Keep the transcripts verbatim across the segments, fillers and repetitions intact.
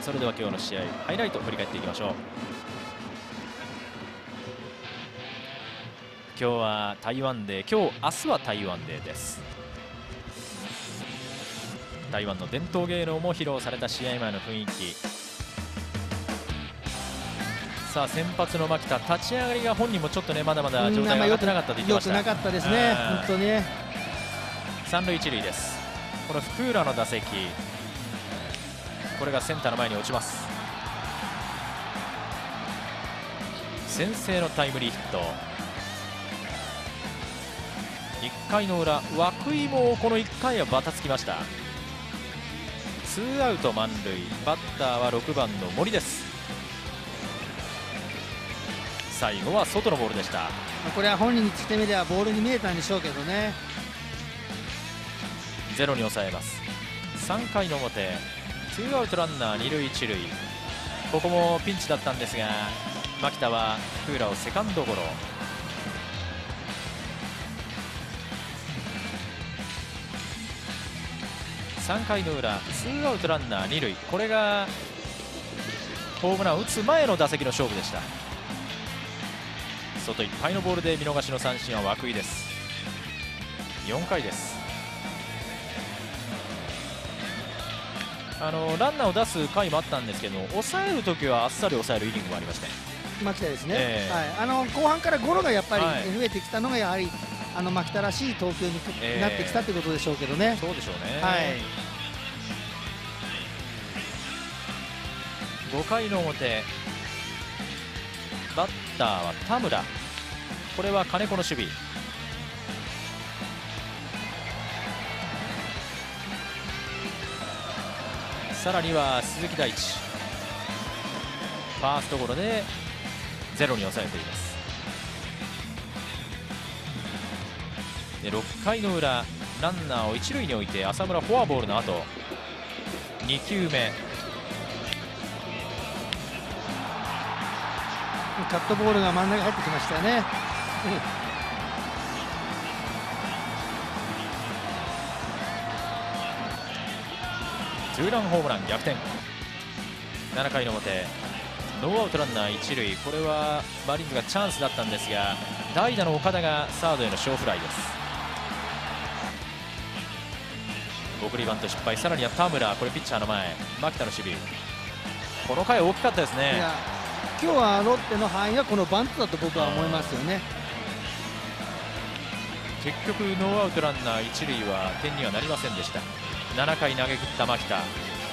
それでは今日の試合ハイライトを振り返っていきましょう。今日は台湾デー、今日明日は台湾デーです。台湾の伝統芸能も披露された試合前の雰囲気。さあ先発の牧田、立ち上がりが本人もちょっとねまだまだ状態が上がってなかったと言ってました。 よくなかったですね、本当にね。 三塁一塁です。この福浦の打席、これがセンターの前に落ちます。先制のタイムリーヒット。いっかいの裏、涌井もこのいっかいはバタつきました。ツーアウト満塁、バッターはろくばんの森です。最後は外のボールでした。 これは本人にしてみればボールに見えたんでしょうけどね。 ゼロに抑えます。さんかいの表、ツーアウトランナー二塁一塁、ここもピンチだったんですが牧田は福浦をセカンドゴロ。さんかいの裏、ツーアウトランナー二塁、これがホームランを打つ前の打席の勝負でした。外いっぱいのボールで見逃しの三振は涌井です。よんかいです。あのランナーを出す回もあったんですけど、抑えるときはあっさり抑えるイニングもありまして、 牧田ですね、 えーはい、あの後半からゴロがやっぱりはい増えてきたのがやはりあの牧田らしい投球にえーなってきたということでしょうけどね。 そうでしょうね。 はい、 ごかいの表、バッターは田村、これは金子の守備。さらには鈴木大地、ファーストゴロでゼロに抑えています。でろっかいの裏、ランナーを一塁に置いて浅村フォアボールの後にきゅうめ、 カットボールが真ん中に入ってきましたよね。 ツーランホームラン逆転。ななかいの表、ノーアウトランナー一塁、これはマリーンズがチャンスだったんですが代打の岡田がサードへの小フライです。送りバント失敗。さらには田村、これピッチャーの前、牧田の守備、この回大きかったですね。 いや今日はロッテの範囲はこのバントだと僕は思いますよね。 結局ノーアウトランナー一塁は点にはなりませんでした。ななかい投げ切った牧田。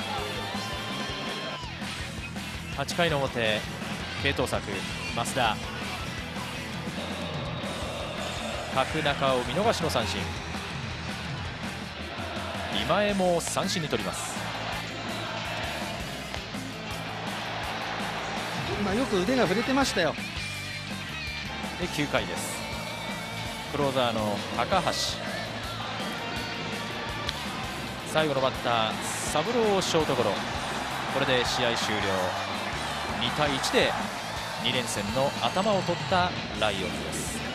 はちかいの表、継投策増田、角中を見逃しの三振。今江も三振に取ります。 今よく腕が触れてましたよ。 できゅうかいです。クローザーの高橋、最後のバッター三郎ショートゴロ。これで試合終了。にたいいちでにれんせんの頭を取ったライオンズです。